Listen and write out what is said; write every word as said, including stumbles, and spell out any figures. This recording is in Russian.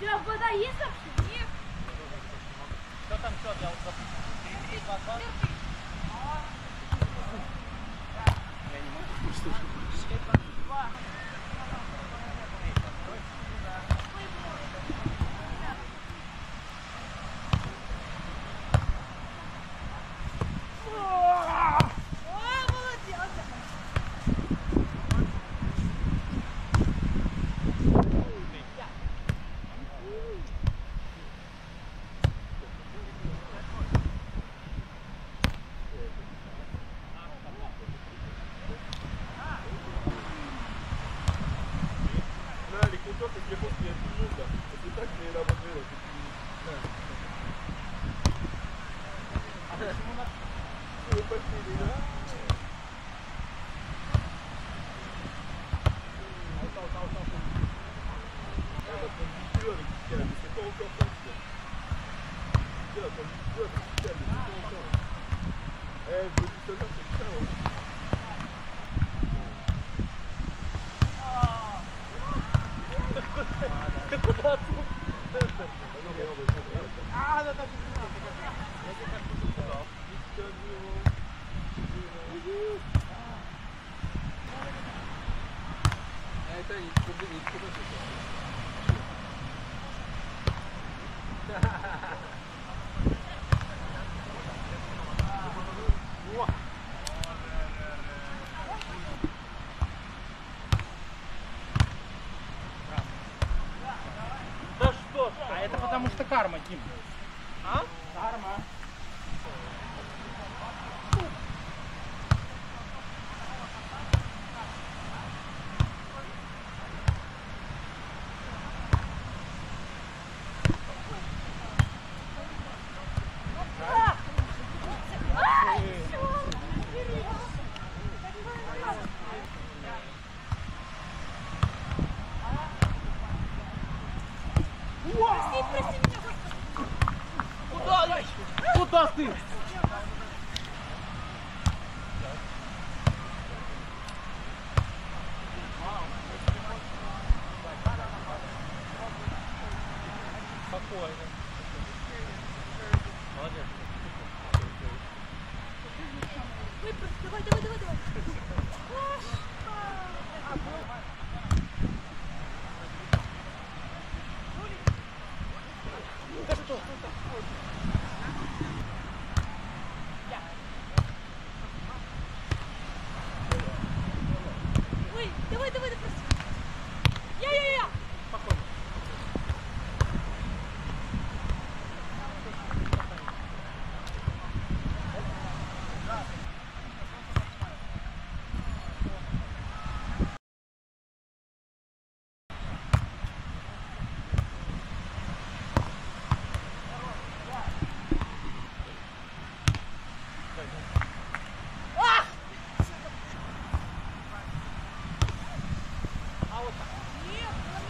тебя вода есть вообще? Нет. Что там счет? Я вот запустил. три два два. Я не могу слушать. Это не Да что ж, а это потому что карма, Дим. А? Карма. Прости, прости меня, Куда? Куда ты? Спокойно. Молодец. Выпрос, давай, давай, давай, давай. Ой, давай, давай, давай. Я-я-я. Спокойно. Нет,